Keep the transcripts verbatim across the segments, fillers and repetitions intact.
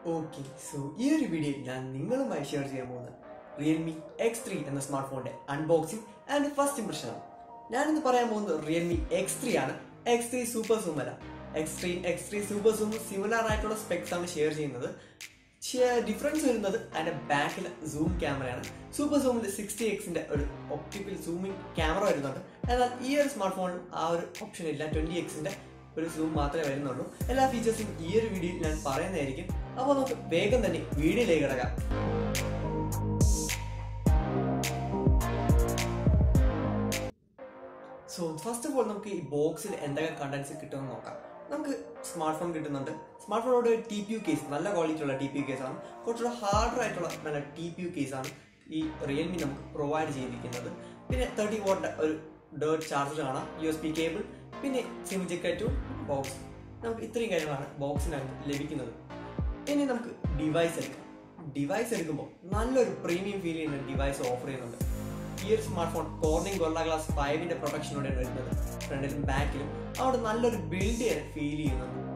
Okay, so here in video, I will share Realme X three and the smartphone unboxing and first impression. I will share Realme X three and X three Super Zoom. X three X three Super Zoom similar specs share. The difference is that the back zoom camera. Super Zoom is sixty x optical zooming camera. And here smartphone option is twenty x zoom. All features in this video I will share the video. So first of all, we box contents. We have a smartphone. Smartphone has a T P U case, good quality T P U case. A hard T P U case. This Realme provides thirty watt dirt charger, U S B cable, SIM jack to box. We have a box. Then we have a device. Device is a premium feeling device offering. Here smartphone corning Gorilla Glass five in the protection front and back. Out a build feel.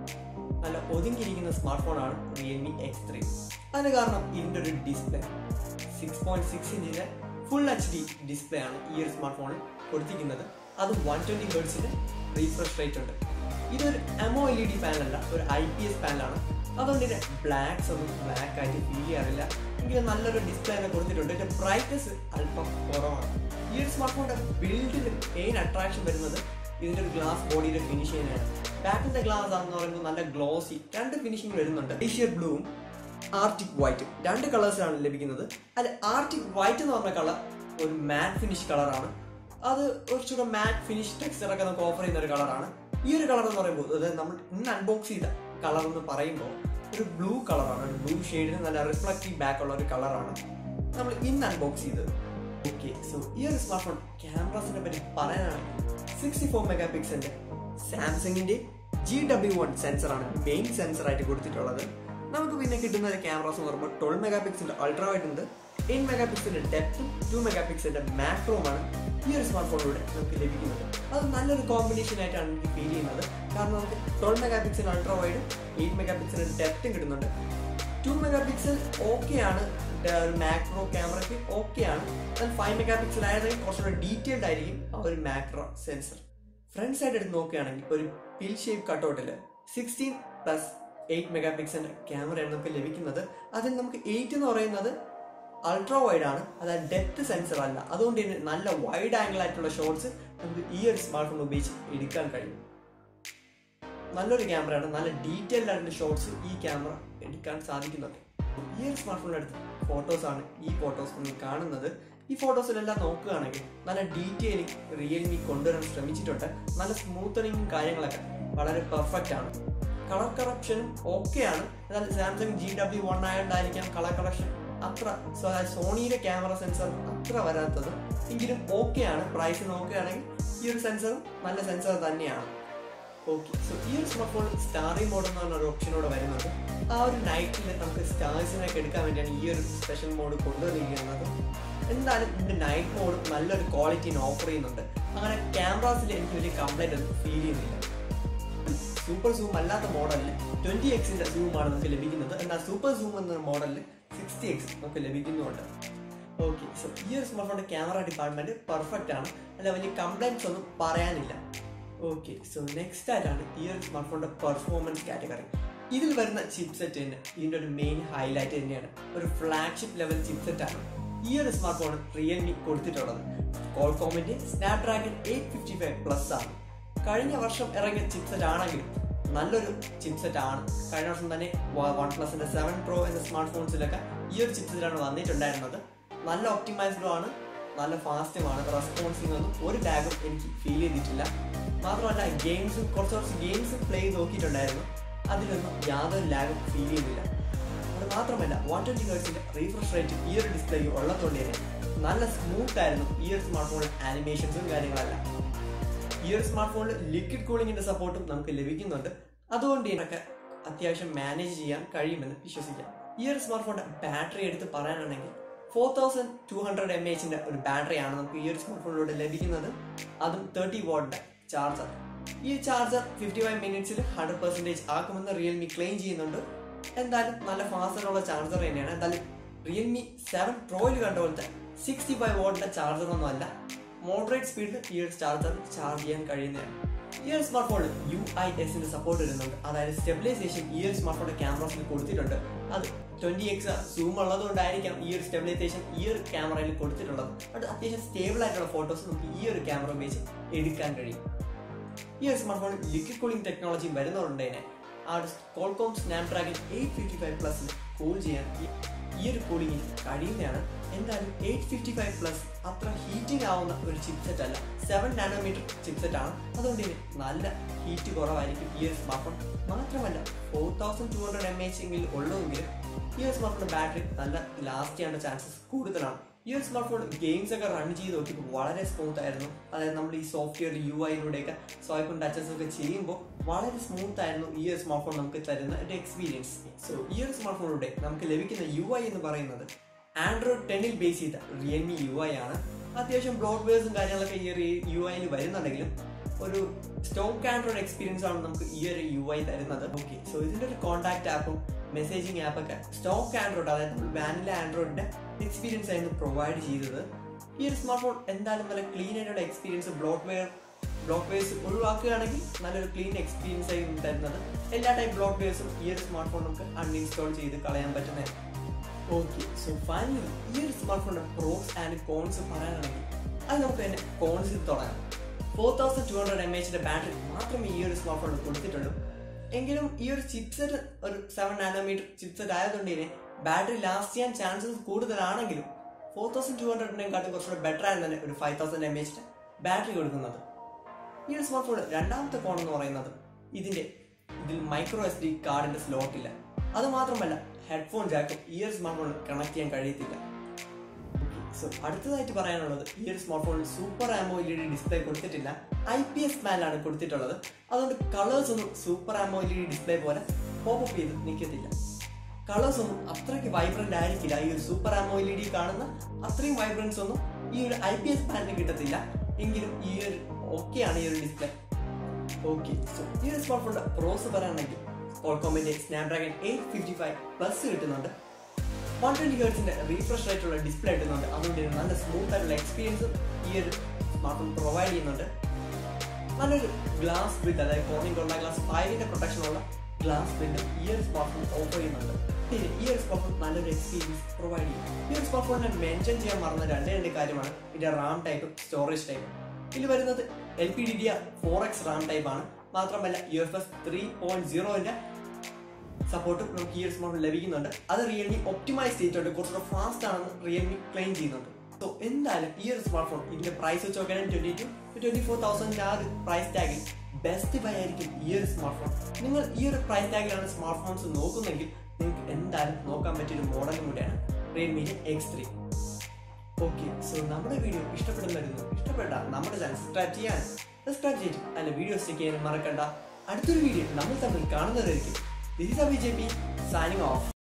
A smartphone Realme X three. And a display. six point six inch full H D display on here smartphone. That's one twenty hertz refresh rate. This is an AMOLED panel, an I P S panel. That's black, so black I feel. This is a display. The brightness is this smartphone built in attraction. This is a glass body finishing. Back in the glass is glossy. Two finishing Asia blue, Arctic white. Two colors are and Arctic white is a matte finish color. That is a matte finish texture offer in the color. This color is unboxing color. A blue color, blue shade and a reflective back color. We will in unbox it. Okay, so here is smartphone camera sixty-four megapixel Samsung G W one sensor main sensor. We have cameras twelve megapixel ultra wide, eight megapixel depth, two megapixel macro. Here is smartphone. That's a combination of twelve megapixel ultra wide, eight megapixel depth, two megapixel okay, macro camera okay, and five megapixel detailed macro sensor. Front side is a pill shape cutout, sixteen plus eight megapixel camera. That's eight ultra wide, that's a depth sensor. That's a wide angle shots and ear smartphone beach. Nallori camera, nalla detailed shots e camera edikkan sadikkunnundu. Ee smartphone photos aanu ee photos ninnu കാണുന്നത്. ഈ photos എല്ലാം നോക്കുകയാണെങ്കിൽ നല്ല detailing Realme കൊണ്ടുവരാൻ ശ്രമിച്ചിട്ടുണ്ട്. നല്ല smoothening കാര്യങ്ങളൊക്കെ വളരെ പെർഫെക്റ്റ് ആണ്. കളർ കറപ്ഷൻ ഓക്കേ ആണ്. എന്നാൽ Samsung G W one ആയതുകൊണ്ടായിരിക്കാം കളർ കറപ്ഷൻ അത്ര സോണിയുടെ ക്യാമറ സെൻസർ അത്ര വരാത്തത്. എങ്കിലും ഓക്കേ ആണ്. പ്രൈസ് നോക്കുകയാണെങ്കിൽ ഈ ഒരു സെൻസർ നല്ല സെൻസർ തന്നെയാണ്. Okay, so here smartphone starry mode is option. Our night stars in special mode. And the night mode is quality offering. Cameras complaint feel. Super zoom model twenty x zoom and super zoom model sixty x. Okay, so here smartphone camera department perfect and complaints on. Okay, so next is here smartphone performance category. This is the chipset in the main highlight in a flagship level chipset. Here smartphone Realme Qualcomm Snapdragon eight fifty-five plus. Current version chipset is a chipset. Current OnePlus seven Pro and the smartphones here chipset is optimized. Very fast response or lag feel it. Games games play that's lag feel one twenty hertz refresh rate ear display smooth ear smartphone animations. Ear smartphone liquid cooling in the support that's manage ear smartphone battery four thousand two hundred milliamp hour battery ear smartphone thirty watt charger. This charger fifty-five minutes one hundred percent Realme claim എന്തായാലും നല്ല ഫാസ്റ്റിനുള്ള charger തന്നെയാണ്. എന്തായാലും Realme seven പ്രോയിൽ കണ്ട പോലത്തെ sixty five വോട്ടിന്റെ ചാർജറൊന്നും അല്ല. Moderate സ്പീഡിൽ ഈ ഒരു ചാർജർ ചാർജ് ചെയ്യാൻ കഴിയുന്നതാണ്. ഈ ഒരു സ്മാർട്ട് ഫോണിൽ യു ഐ എസിന്റെ സപ്പോർട്ട് വരുന്നുണ്ട്. അതായത് സ്റ്റെബിലൈസേഷൻ ഈ ഒരു സ്മാർട്ട് ഫോണിന്റെ ക്യാമറസിൽ കൊടുത്തിട്ടുണ്ട്. അത് ട്വന്റി എക്സ് സൂം ഉള്ളത് കൊണ്ടായിരിക്കാം ഈ ഒരു സ്റ്റെബിലൈസേഷൻ ഈ ഒരു ക്യാമറയിൽ കൊടുത്തിട്ടുള്ളത്. അത് അത്യാവശ്യം സ്റ്റേബിൾ ആയിട്ടുള്ള ഫോട്ടോസ് നമുക്ക് ഈ ഒരു ക്യാമറ ഉപയോഗിച്ച് എടുക്കാൻ കഴിയും. ഈ ഒരു സ്മാർട്ട് ഫോണിൽ ലിക്വിഡ് കൂളിംഗ് ടെക്നോളജി വരുന്നതുകൊണ്ട് തന്നെ ആ Qualcomm Snapdragon eight fifty five പ്ലസിന് കൂൾ ചെയ്യാൻ ഈ ഒരു കൂളിംഗിന് കഴിയുന്നതാണ്. എന്തായാലും എയ്റ്റ് ഫിഫ്റ്റി ഫൈവ് പ്ലസ് അത്ര ഹീറ്റിംഗ് ആവുന്ന ഒരു ചിപ്സെറ്റ് അല്ല, സെവൻ നാനോമീറ്റർ ചിപ്സെറ്റ് ആണ്. അതുകൊണ്ട് തന്നെ നല്ല ഹീറ്റ് കുറവായിരിക്കും ഈ ഒരു സ്മാർട്ട് ഫോൺ. മാത്രമല്ല four thousand two hundred M H എങ്കിൽ ഉള്ളൂവെങ്കിൽ ഈ ഒരു സ്മാർട്ട് ഫോണിന്റെ ബാറ്ററി നല്ല ലാസ്റ്റ് ചെയ്യാനുള്ള ചാൻസസ് കൂടുതലാണ്. ഈ ഒരു സ്മാർട്ട് ഫോൺ ഗെയിംസ് ഒക്കെ റൺ ചെയ്ത് നോക്കിയപ്പോൾ വളരെ സ്മൂത്ത് ആയിരുന്നു. അതായത് നമ്മൾ ഈ സോഫ്റ്റ്വെയർ യു ഐയിലൂടെയൊക്കെ സ്വൈപ്പും ടച്ചസ് ഒക്കെ ചെയ്യുമ്പോൾ വളരെ സ്മൂത്ത് ആയിരുന്നു ഈ ഒരു സ്മാർട്ട് ഫോൺ നമുക്ക് തരുന്ന ഒരു എക്സ്പീരിയൻസ്. സോ ഈ ഒരു സ്മാർട്ട് ഫോണിലൂടെ നമുക്ക് ലഭിക്കുന്ന യു ഐ എന്ന് പറയുന്നത് ആൻഡ്രോയിഡ് ടെന്നിൽ ബേസ് ചെയ്ത റിയൽമി യു ഐ ആണ്. അത്യാവശ്യം ബ്ലോട്ട്വെയർസും കാര്യങ്ങളൊക്കെ ഈ ഒരു യു ഐയിൽ വരുന്നുണ്ടെങ്കിലും ഒരു സ്റ്റോക്ക് ആൻഡ്രോയിഡ് എക്സ്പീരിയൻസ് ആണ് നമുക്ക് ഈ ഒരു യു ഐ തരുന്നത്. ഓക്കെ, സോ ഇതിന്റെ ഒരു കോൺടാക്ട് ആപ്പും മെസ്സേജിങ് ആപ്പൊക്കെ സ്റ്റോക്ക് ആൻഡ്രോയിഡ്, അതായത് നമ്മൾ വാനില ആൻഡ്രോയിഡിന്റെ എക്സ്പീരിയൻസ് ആയിരുന്നു പ്രൊവൈഡ് ചെയ്തത്. ഈ ഒരു സ്മാർട്ട് ഫോൺ എന്തായാലും നല്ല ക്ലീൻ ആയിട്ടുള്ള എക്സ്പീരിയൻസ്, ബ്ലോട്ട്വെയർ ബ്ലോട്ട്വെയർസ് ഒഴിവാക്കുകയാണെങ്കിൽ നല്ലൊരു ക്ലീൻ എക്സ്പീരിയൻസ് ആയിരുന്നു തരുന്നത്. എല്ലാ ടൈപ്പ് ബ്ലോട്ട്വെയർസും ഈ ഒരു സ്മാർട്ട് ഫോൺ നമുക്ക് അൺഇൻസ്റ്റാൾ ചെയ്ത് കളയാൻ പറ്റുന്നതാണ്. ഓക്കെ, സോ ഫൈനലി ഈ ഒരു സ്മാർട്ട് ഫോണിന്റെ പ്രോസ് ആൻഡ് കോൺസ് പറയാനാണെങ്കിൽ അത് നമുക്ക് തന്നെ കോൺസിൽ തുടങ്ങാം. Four thousand two hundred M എച്ചിന്റെ ബാറ്ററി മാത്രമേ ഈ ഒരു സ്മാർട്ട് ഫോണിൽ കൊടുത്തിട്ടുള്ളൂ. എങ്കിലും ഈ ഒരു ചിപ്സെറ്റ് ഒരു സെവൻ നാനോമീറ്റർ ചിപ്സെറ്റ് ആയതുകൊണ്ട് തന്നെ ബാറ്ററി ലാസ്റ്റ് ചെയ്യാൻ ചാൻസസ് കൂടുതലാണെങ്കിലും ഫോർ തൗസൻഡ് ടു ഹൺഡ്രഡിനെക്കാട്ടും കുറച്ചുകൂടെ ബെറ്റർ ആയിരുന്നു തന്നെ ഒരു ഫൈവ് തൗസൻഡ് എം എച്ചിന്റെ ബാറ്ററി കൊടുക്കുന്നത്. ഈ ഒരു സ്മാർട്ട് ഫോൺ രണ്ടാമത്തെ കോൺ എന്ന് പറയുന്നത് ഇതിന്റെ ഇതിൽ മൈക്രോ എസ് ഡി കാർഡിന്റെ സ്ലോട്ട് ഇല്ല. അത് മാത്രമല്ല ഹെഡ്ഫോൺ ജാക്കും ഈ ഒരു സ്മാർട്ട് ഫോണിൽ കണക്ട് ചെയ്യാൻ കഴിയത്തില്ല. സോ അടുത്തതായിട്ട് പറയാനുള്ളത് ഈ ഒരു സ്മാർട്ട് ഫോണിൽ സൂപ്പർ ആമോലെഡ് ഡിസ്പ്ലേ കൊടുത്തിട്ടില്ല, ഐ പി എസ് പാനലാണ് കൊടുത്തിട്ടുള്ളത്. അതുകൊണ്ട് കളേഴ്സ് ഒന്നും സൂപ്പർ ആമോലെഡ് ഡിസ്പ്ലേ പോലെ പോപ്പ് ചെയ്ത് നിൽക്കത്തില്ല. കളേഴ്സ് ഒന്നും അത്രയ്ക്ക് വൈബ്രന്റ് ആയിരിക്കില്ല. ഈ ഒരു സൂപ്പർ ആമോലെഡ് കാണുന്ന അത്രയും വൈബ്രൻസ് ഒന്നും ഈ ഒരു ഐ പി എസ് പാനലിന് കിട്ടത്തില്ല. എങ്കിലും ഈ ഒരു ഓക്കെയാണ് ഈ ഒരു ഡിസ്പ്ലേ. ഓക്കെ, സോ ഈ ഒരു സ്മാർട്ട് ഫോണിന്റെ പ്രോസ് പറയാണെങ്കിൽ കോൾകോമിന്റെ Snapdragon eight fifty five plus കിട്ടുന്നുണ്ട്. വൺ ട്വന്റി ഹെർട്സിന്റെ റീഫ്രഷ് റേറ്റുള്ള ഡിസ്പ്ലേ കിട്ടുന്നുണ്ട്. അതുകൊണ്ട് നല്ല സ്മൂത്ത് ആയിട്ടുള്ള എക്സ്പീരിയൻസും ഈ ഒരു സ്മാർട്ട് ഫോൺ പ്രൊവൈഡ് ചെയ്യുന്നുണ്ട്. നല്ലൊരു ഗ്ലാസ് ബിൽഡ്, അതായത് കോണിംഗ് കൊണ്ട ഗ്ലാസ് ഫൈവിന്റെ പ്രൊട്ടക്ഷനുള്ള ഗ്ലാസ് ബിൽഡ് ഈ ഒരു സ്മാർട്ട് ഫോൺ ഓഫർ ചെയ്യുന്നുണ്ട്. ഈ ഒരു സ്മാർട്ട് ഫോൺ നല്ലൊരു എക്സ്പീരിയൻസ് പ്രൊവൈഡ് ചെയ്യും. ഈ ഒരു സ്മാർട്ട് ഫോൺ ഞാൻ മെൻഷൻ ചെയ്യാൻ മറന്ന രണ്ടേ രണ്ട് കാര്യമാണ് ഇതിന്റെ റാം ടൈപ്പ്, സ്റ്റോറേജ് ടൈപ്പ്. ഇതിൽ വരുന്നത് L P D D R four X RAM type ആണ്. മാത്രമല്ല U F S three point സീറോന്റെ സപ്പോർട്ടും നമുക്ക് ഈ ഒരു സ്മാർട്ട് ഫോൺ ലഭിക്കുന്നുണ്ട്. അത് റിയൽമി ഒപ്റ്റിമൈസ് ചെയ്തിട്ടുണ്ട്, കുറച്ചുകൂടെ ഫാസ്റ്റ് ആണെന്ന് റിയൽമി ക്ലെയിം ചെയ്യുന്നുണ്ട്. സോ എന്തായാലും ഈ ഒരു സ്മാർട്ട് ഫോൺ ഇതിന്റെ പ്രൈസ് വെച്ച് നോക്കുകയാണെങ്കിൽ twenty two twenty four thousand ആ ഒരു പ്രൈസ് ടാഗിൽ ബെസ്റ്റ് ബൈ ആയിരിക്കും ഈ ഒരു സ്മാർട്ട് ഫോൺ. നിങ്ങൾ ഈ ഒരു പ്രൈസ് ടാഗിലാണ് സ്മാർട്ട് ഫോൺസ് നോക്കുന്നെങ്കിൽ നിങ്ങൾക്ക് എന്തായാലും നോക്കാൻ പറ്റിയ ഒരു മോഡലും കൂടിയാണ് റിയൽമിയുടെ എക്സ് ത്രീ. ഓക്കെ, സോ നമ്മുടെ വീഡിയോ ഇഷ്ടപ്പെടുന്നതായിരുന്നു. ഇഷ്ടപ്പെട്ട നമ്മുടെ ചാനൽ സബ്സ്ക്രൈബ് ചെയ്യാൻ സബ്സ്ക്രൈബ് ചെയ്തിട്ട് അതിന്റെ വീഡിയോസ് ചെക്ക് ചെയ്യാനും മറക്കണ്ട. അടുത്തൊരു വീഡിയോ നമ്മൾ തമ്മിൽ കാണുന്നതായിരിക്കും. This is Abhi J P signing off.